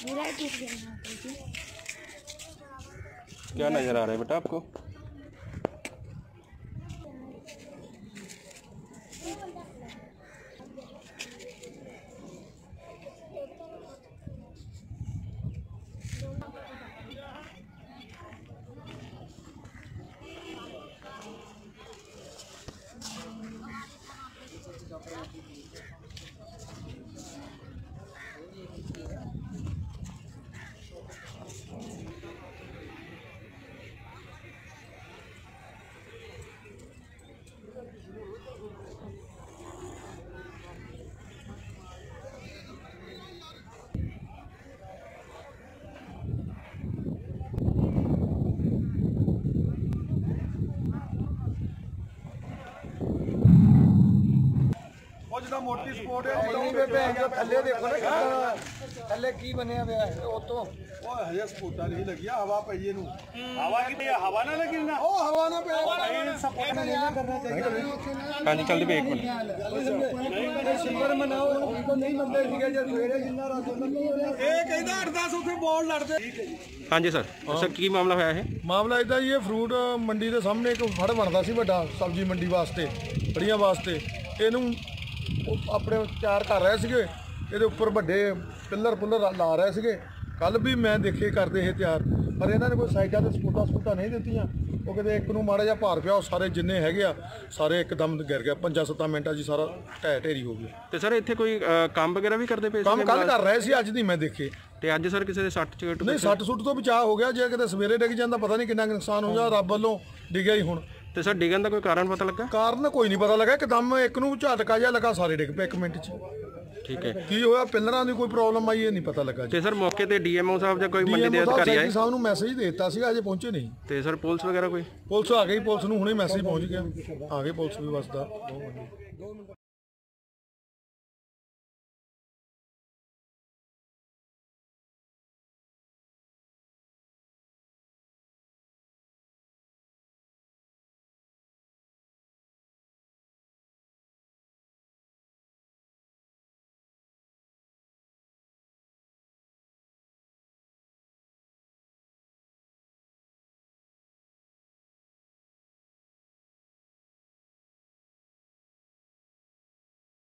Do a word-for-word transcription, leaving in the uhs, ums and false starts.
क्या नजर आ रहा है बेटा आपको? मोटी स्पोर्ट है थले देखो ना थले की बनया हुआ है ओ तो ओ हजे स्पोर्टा नहीं लगी हवा पईए नु हवा की हवा ना लगी ना ओ हवा ना पे सपोर्ट नहीं करना चाहिए। हां जी जल्दी एक मिनट सिंगर मनाओ उनको नहीं मंदे सीगे जे सवेरे जिन्ना रात ए कहंदा आठ दस उथे बॉल लड़दे। हां जी सर सर की मामला होया है? मामला इदा ये फ्रूट मंडी ਦੇ ਸਾਹਮਣੇ ਇੱਕ ਫੜ ਬਣਦਾ ਸੀ ਵੱਡਾ ਸਬਜ਼ੀ ਮੰਡੀ ਵਾਸਤੇ ਬੜੀਆਂ ਵਾਸਤੇ ਇਹਨੂੰ ਆਪਣੇ ਤਿਆਰ ਕਰ ਰਹੇ ਸੀਗੇ ਇਹਦੇ ਉੱਪਰ ਵੱਡੇ ਪਿੱਲਰ ਪੁੱਲਰ ਲਾ ਰਹੇ ਸੀਗੇ ਕੱਲ ਵੀ ਮੈਂ ਦੇਖੇ ਕਰਦੇ ਇਹ ਤਿਆਰ ਪਰ ਇਹਨਾਂ ਨੇ ਕੋਈ ਸਾਈਡਾਂ ਤੇ ਸਪੋਟਾ ਸਪੋਟਾ ਨਹੀਂ ਦਿੱਤੀਆਂ ਉਹ ਕਿਤੇ ਇੱਕ ਨੂੰ ਮਾੜਾ ਜਿਹਾ ਭਾਰ ਪਿਆ ਉਹ ਸਾਰੇ ਜਿੰਨੇ ਹੈਗੇ ਆ ਸਾਰੇ ਇੱਕਦਮ ਗਿਰ ਗਿਆ ਪੰਜਾਂ ਸੱਤਾਂ ਮਿੰਟਾਂ 'ਚ ਸਾਰਾ ਢਹਿ ਢੇਰੀ ਹੋ ਗਿਆ। ਤੇ ਸਰ ਇੱਥੇ ਕੋਈ ਕੰਮ ਵਗੈਰਾ ਵੀ ਕਰਦੇ ਪਏ ਸੀ? ਕੰਮ ਕੱਲ ਕਰ ਰਹੇ ਸੀ ਅੱਜ ਨਹੀਂ ਮੈਂ ਦੇਖੇ। ਤੇ ਅੱਜ ਸਰ ਕਿਸੇ ਦੇ ਸੱਟ ਚੋਟ? ਨਹੀਂ ਸੱਟ ਸੁੱਟ ਤੋਂ ਬਚਾਅ ਹੋ ਗਿਆ ਜੇ ਕਿਤੇ ਸਵੇਰੇ ਡਿੱਗ ਜਾਂਦਾ ਪਤਾ ਨਹੀਂ ਕਿੰਨਾ ਨੁਕਸਾਨ ਹੋ ਗਿਆ ਰੱਬ ਵੱਲੋਂ ਡਿੱਗਿਆ ਹੀ ਹੁਣ। ਤੇ ਸਰ ਡਿੱਗਣ ਦਾ ਕੋਈ ਕਾਰਨ ਪਤਾ ਲੱਗਾ? ਕਾਰਨ ਕੋਈ ਨਹੀਂ ਪਤਾ ਲੱਗਾ ਇੱਕਦਮ ਇੱਕ ਨੂੰ ਝਟਕਾ ਜਿਹਾ ਲੱਗਾ ਸਾਰੇ ਡਿੱਗ ਪਏ ਇੱਕ ਮਿੰਟ 'ਚ। ਠੀਕ ਹੈ ਕੀ ਹੋਇਆ ਪਿੱਲਰਾਂ ਦੀ ਕੋਈ ਪ੍ਰੋਬਲਮ ਆਈ ਇਹ ਨਹੀਂ ਪਤਾ ਲੱਗਾ। ਤੇ ਸਰ ਮੌਕੇ ਤੇ ਡੀਐਮਓ ਸਾਹਿਬ ਜਾਂ ਕੋਈ ਮੰਡੀ ਦੇ ਅਧਿਕਾਰੀ ਆਏ? ਸਾਹਿਬ ਨੂੰ ਮੈਸੇਜ ਦੇ ਦਿੱਤਾ ਸੀਗਾ ਅਜੇ ਪਹੁੰਚੇ ਨਹੀਂ। ਤੇ ਸਰ ਪੁਲਿਸ ਵਗੈਰਾ ਕੋਈ? ਪੁਲਿਸ ਆ ਗਈ ਪੁਲਿਸ ਨੂੰ ਹੁਣੇ ਮੈਸੇਜ ਪਹੁੰਚ ਗਿਆ ਆ ਗਈ ਪੁਲਿਸ ਵੀ ਵਸਦਾ।